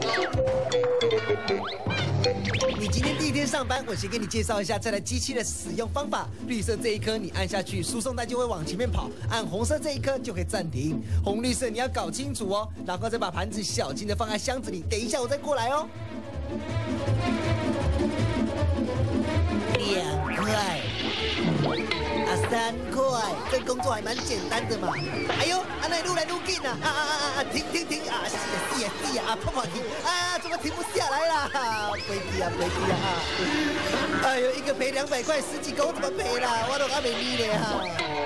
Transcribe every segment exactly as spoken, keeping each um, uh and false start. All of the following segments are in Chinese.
你今天第一天上班，我先给你介绍一下这台机器的使用方法。绿色这一颗你按下去，输送带就会往前面跑；按红色这一颗就可以暂停。红绿色你要搞清楚哦，然后再把盘子小心的放在箱子里。等一下我再过来哦。两块。 啊，三块，这工作还蛮简单的嘛。哎呦，啊，那愈来愈紧啊！啊啊啊啊！停停停！啊，是啊是啊是啊！啊，碰碰停！啊，怎么停不下来啦？飞机啊飞机啊！哎呦，一个赔两百块，十几个我怎么赔啦？我都还没理呢哈。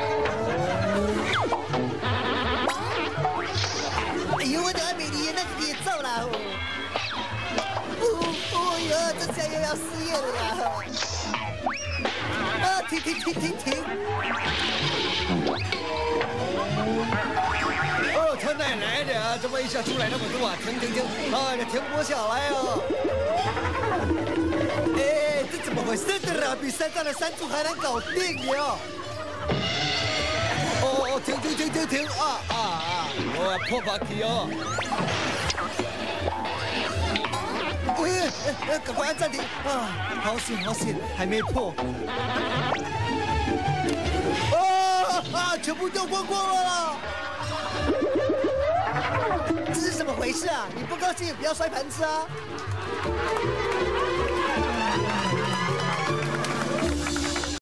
哎呦，我都还没理，那就别走啦！哦，哦呦，这下又要失业了啦！ 啊！停停停停停！哦，他奶奶的啊！怎么一下出来那么多啊？停停停！啊，你停不下来哦！哎，这怎么回事的啦？比山上的山猪还难搞定哟！哦哦，停停停停停！啊啊啊！我要破把皮哦！喂，哎，赶快按暂停啊！好险好险，还没破。 啊啊！全部掉光光了啦！这是怎么回事啊？你不高兴也不要摔盘子啊！